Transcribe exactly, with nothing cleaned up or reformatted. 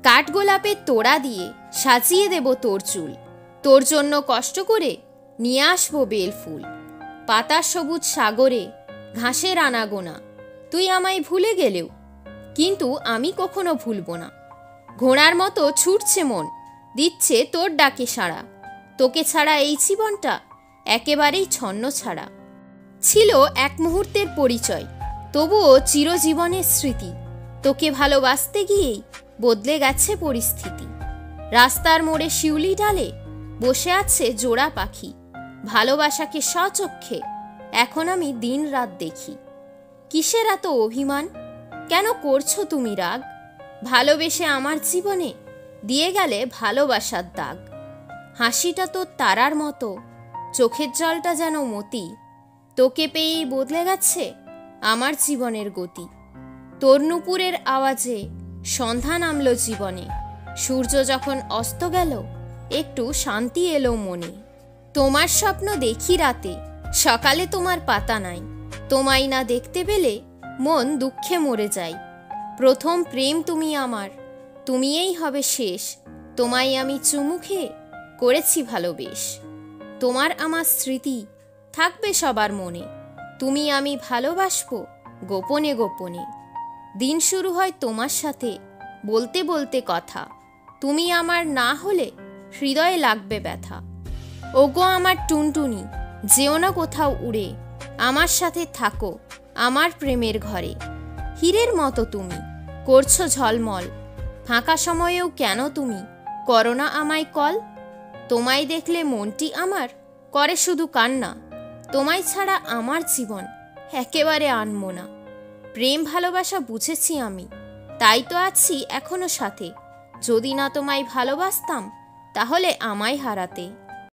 কাঠগোলাপের তোড়া দিয়ে সাজিয়ে দেব তোর চুল, তোর জন্য কষ্ট করে নিয়ে আসবো বেলফুল। পাতার সবুজ সাগরে ঘাসের আনাগোনা, তুই আমায় ভুলে গেলেও কিন্তু আমি কখনো ভুলব না। ঘোড়ার মতো ছুটছে মন, দিচ্ছে তোর ডাকে সাড়া, তোকে ছাড়া এই জীবনটা একেবারেই ছন্ন ছাড়া। ছিল এক মুহূর্তের পরিচয়, তবুও চিরজীবনের স্মৃতি, তোকে ভালোবাসতে গিয়েই বদলে গেছে পরিস্থিতি। রাস্তার মোড়ে শিউলি ডালে বসে আছে জোড়া পাখি, ভালোবাসাকে স্বচক্ষে এখন আমি দিন রাত দেখি। কিসের এত অভিমান, কেন করছো তুমি রাগ? ভালোবেসে আমার জীবনে দিয়ে গেলে ভালোবাসার দাগ। হাসিটা তো তারার মতো, চোখের জলটা যেন মতি, তোকে পেয়েই বদলে গেছে আমার জীবনের গতি। তোর নুপুরের আওয়াজে সন্ধ্যা নামলো জীবনে, সূর্য যখন অস্ত গেল একটু শান্তি এলো মনে। তোমার স্বপ্ন দেখি রাতে, সকালে তোমার পাতা নাই, তোমায় না দেখতে পেলে মন দুঃখে মরে যায়। প্রথম প্রেম তুমি আমার, তুমিই হবে শেষ, তোমায় আমি চুমু খেয়ে করেছি ভালোবেস। তোমার আমার স্মৃতি থাকবে সবার মনে, তুমি আমি ভালোবাসবো গোপনে গোপনে। দিন শুরু হয় তোমার সাথে বলতে বলতে কথা, তুমি আমার না হলে হৃদয়ে লাগবে ব্যথা। ওগো আমার টুনটুনি, যেও না কোথাও উড়ে, আমার সাথে থাকো আমার প্রেমের ঘরে। হীরের মতো তুমি করছো ঝলমল, ফাঁকা সময়েও কেন তুমি করো না আমায় কল? তোমায় দেখলে মনটি আমার করে শুধু কান্না, তোমায় ছাড়া আমার জীবন একেবারে আনমো না। প্রেম ভালোবাসা বুঝেছি আমি, তাই তো আছি এখনো সাথে, যদি না তোমায় ভালোবাসতাম তাহলে আমায় হারাতে।